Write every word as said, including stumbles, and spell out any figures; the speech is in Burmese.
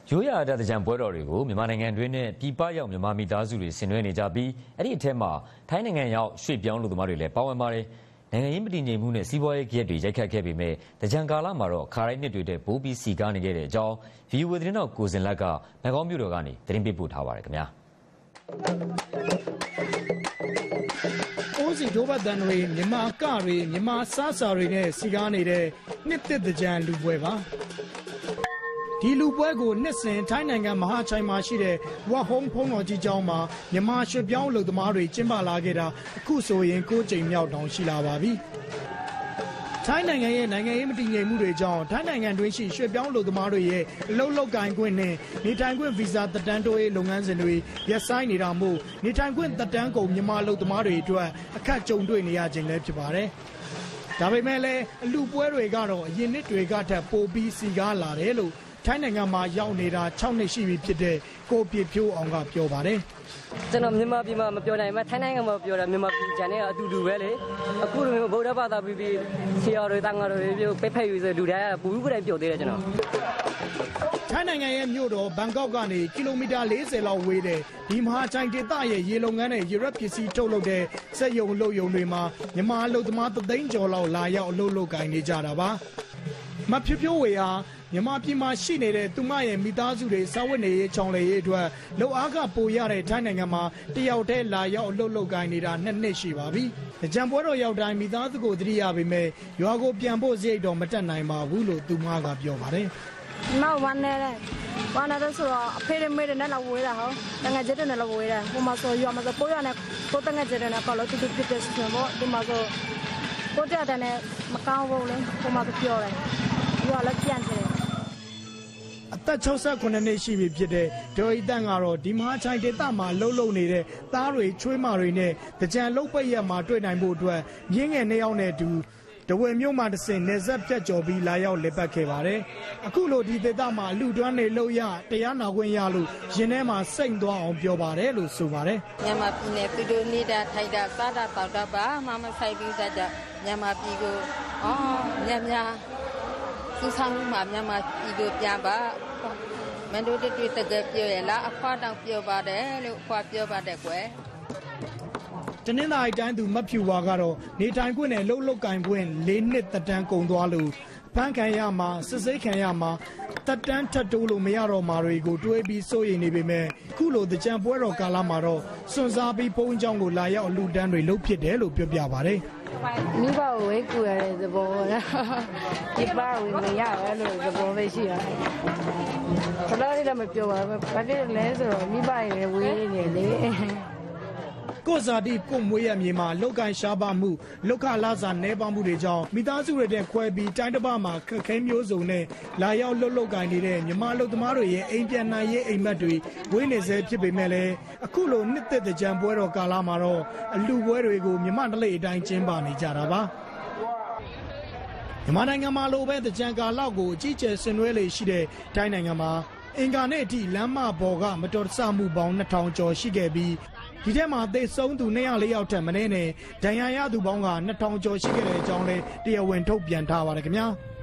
ရိုးရာတကြံပွဲတော်တွေကိုမြန်မာနိုင်ငံတွင်းနဲ့ပြည်ပရောက်မြန်မာမိသားစုတွေဆင်နွှဲနေကြပြီးအဲ့ဒီအထက်မှာထိုင်းနိုင်ငံရောက်ရွှေ့ပြောင်းလူသမားတွေလည်းပါဝင်ပါတယ်။နိုင်ငံရေးမတည်ငြိမ်မှုနဲ့စီးပွားရေးကြက်တွေရိုက်ခတ်ခဲ့ပေမဲ့တကြံကာလမှာတော့ခါတိုင်းနှစ်တွေတဲ့ဘိုးပြီးစီကားနေခဲ့တဲ့အကြောင်း ဗီအိုအေ သတင်းတော်ကိုစင်လက်ကဘန်ကောက်မြို့တော်ကနေသတင်းပေးပို့ထားပါတယ်ခင်ဗျာ။အိုးစီဒိုဘတ်တန်တွေမြန်မာကတွေမြန်မာစားစာတွေနဲ့စီကားနေတဲ့နှစ်သစ်တကြံလူပွဲပါဒီလူပွဲကိုနှစ်စဉ်ထိုင်းနိုင်ငံမဟာချိုင်မှာရှိတဲ့ဝါဟုံးဖုံးတော်ကြီးကျောင်းမှာမြန်မာရွှေပြောင်းလူသမားတွေကျင်းပလာခဲ့တာအခုဆိုရင်ကိုးကြိမ်မြောက်တောင်ရှိလာပါပြီထိုင်းနိုင်ငံရဲ့နိုင်ငံရေးမတည်ငြိမ်မှုတွေကြောင့်ထိုင်းနိုင်ငံတွင်းရှိရွှေပြောင်းလူသမားတွေရဲ့အလုပ်လုပ်ကိုင်ခွင့်နဲ့နေထိုင်ခွင့်ဗီဇာတက်တန်းတိုးရေးလုပ်ငန်းစဉ်တွေရပ်ဆိုင်းနေတာမို့နေထိုင်ခွင့်တက်တန်းကုန်မြန်မာလူသမားတွေအတွက်အခက်ကြုံတွေ့နေရခြင်းလည်းဖြစ်ပါတယ်ဒါပေမဲ့လည်းအလူပွဲတွေကတော့အရင်နှစ်တွေကထပ်ပိုပြီးစီကားလာတယ်လို့ထိုင်းနိုင်ငံမှာရောက်နေတာ၆နှစ်ရှိပြီဖြစ်တဲ့ကိုပြည့်ဖြိုးအောင်ကပြောပါတယ်ကျွန်တော်မြန်မာပြည်မှာမပြောနိုင်ဘူးထိုင်းနိုင်ငံမှာပြောတာမြန်မာပြည်ကျန်တဲ့အတူတူပဲလေအခုလိုမျိုးဗုဒ္ဓဘာသာပြည်ပြည်ဆရာတွေတန်ဃာတွေပြပိတ်ဖက်ယူဆိုလူတိုင်းကပူပူတိုင်းပြောသေးတယ်ကျွန်တော်ထိုင်းနိုင်ငံရဲ့မြို့တော်ဘန်ကောက်ကနေကီလိုမီတာ၄၀လောက်ဝေးတဲ့ဒီမဟာချိုင်ဒေသရဲ့ရေလုံငန်းနဲ့ရေရက်ပစ္စည်းထုတ်လုပ်တဲ့စက်ရုံလုပ်ရုံတွေမှာမြန်မာအလုပ်သမားသသိန်းကျော်လောက်လာရောက်အလုပ်လုပ်ကိုင်နေကြတာပါမဖြိုးဖြိုးဝေဟာမြန်မာပြည်မှာရှိနေတဲ့သူမရဲ့မိသားစုတွေစာဝတ်နေရေးချောင်းလေရေးအတွက်လုံအားကပိုရတဲ့ထိုင်းနိုင်ငံမှာတယောက်တည်းလာရောက်အလုပ်လုပ်ကိုင်နေတာနှစ်နှစ်ရှိပါပြီ။ကြံပွဲတော်ရောက်တိုင်းမိသားစုကိုသတိရပေမဲ့ရွာကိုပြန်ဖို့စရိတ်တော့မတက်နိုင်ပါဘူးလို့သူမကပြောပါတယ်။နောက်วันနဲ့วันနဲ့ဆိုတော့အဖေရမေနဲ့လာဝေးတာဟောတငယ်ကျတဲ့နဲ့လာဝေးတာဟိုမှာဆိုရွာမှာဆိုပိုးရနဲ့ပိုးတငယ်ကျတဲ့နဲ့ကလို့တူတူပြည့်ပြည့်စံပေါ့ဒီမှာဆိုပိုးတဲ့တဲ့မကောင်းဘူးလေဟိုမှာပြောတယ်ရွာလည်းပြန်တယ်အသက်၆၉နှစ်ရှိပြီဖြစ်တဲ့ဒေါ်ဤတန်ကတော့ဒီမဟာချိုင်ဒေသမှာလှုပ်လှုပ်နေတဲ့သားတွေချွေးမတွေနဲ့ကြံလှုပ်ပိတ်ရက်မှာတွေ့နိုင်ဖို့အတွက်မြင်းငယ်နှစ်ယောက်နဲ့အတူတဝယ်မြို့မှာတစ်စင်နေဆက်ပြတ်ကျော်ပြီးလာရောက်လက်ပတ်ခဲ့ပါတယ်အခုလိုဒီဒေသမှာလူတွန်းနေလို့ရတရားနာခွင့်ရလို့ရင်ထဲမှာစိတ်သွားအောင်ပြောပါတယ်လို့ဆိုပါတယ်မြန်မာပြည်နယ်ပြည်သူနေတာထိုက်တာစားတာတောက်တာပါမမဆိုင်ပြီးတတ်ကြမြန်မာပြည်ကိုအော်ညံ့ညာသူဆောင်မှာမြန်မာပြည်ကိုပြန်ပါမန်တို့တွေ့တကယ်ပြောရလားအဖွားတောင်ပြောပါတယ်လို့ဖွားပြောပါတယ်ကွယ်တနင်္သာရီတိုင်းသူမဖြူဝါကတော့နေထိုင်ခွင့်နဲ့လှုပ်လှုပ်ကင်ခွင့်၄နှစ်တက်တန်းကုန်သွားလို့ဖန်ခံရမှာစစ်စိတ်ခံရမှာတက်တန်းထပ်တိုးလို့မရတော့မှာတွေကိုတွေးပြီးစိုးရိမ်နေပေမဲ့ခုလိုတကြံပွဲတော်ကာလမှာတော့စွန့်စားပြီးဘုန်းကြီးကျောင်းကိုလာရောက်အလူတန်းတွေလှုပ်ဖြစ်တယ်လို့ပြောပြပါတယ်မိဘကိုဝေးကူရတဲ့သဘောလားဒီပါဝင်မရဘူးလို့သဘောပဲရှိရတယ်ဘယ်လိုလဲမပြောပါဘူးဘာဖြစ်လဲဆိုတော့မိဘရဲ့ဝေးနေလေကိုဇာတိကိုမွေးရမြေမှာလောက်ကန်ရှားပါမှုလောက်ခလာစာနဲပါမှုတွေကြောင့်မိသားစုတွေတဲ့ခွဲပြီးတိုင်းတစ်ပါးမှာခက်ခဲမျိုးစုံနဲ့လာရောက်လှုပ်လှုပ်ကန်နေတဲ့မြန်မာလူသမားတွေရဲ့အိမ်ပြန်နိုင်ရေးအိမ်မက်တွေဝေးနေစေဖြစ်ပေမဲ့လည်းအခုလိုနှစ်သက်တကြံပွဲတော်ကာလမှာတော့အလူပွဲတွေကိုမြန်မာတလိအတိုင်းကျင်းပနေကြတာပါမြန်မာနိုင်ငံမှာလိုပဲတကြံကာလောက်ကိုအကြီးကျယ်ဆင်နွှဲလေရှိတဲ့တိုင်းနိုင်ငံမှာအင်္ဂါနေ့အထိလမ်းမပေါ်ကမတော်တဆမှုပေါင်းနှစ်ထောင်ကျော်ရှိခဲ့ပြီးဒီထဲမှာသေဆုံးသူ၂၀၄ယောက်ထက်မနည်းနဲ့ဒဏ်ရာရသူပေါင်းကနှစ်ထောင်ကျော်ရှိခဲ့တဲ့အကြောင်းလဲတရားဝင်ထုတ်ပြန်ထားပါတယ်ခင်ဗျာ။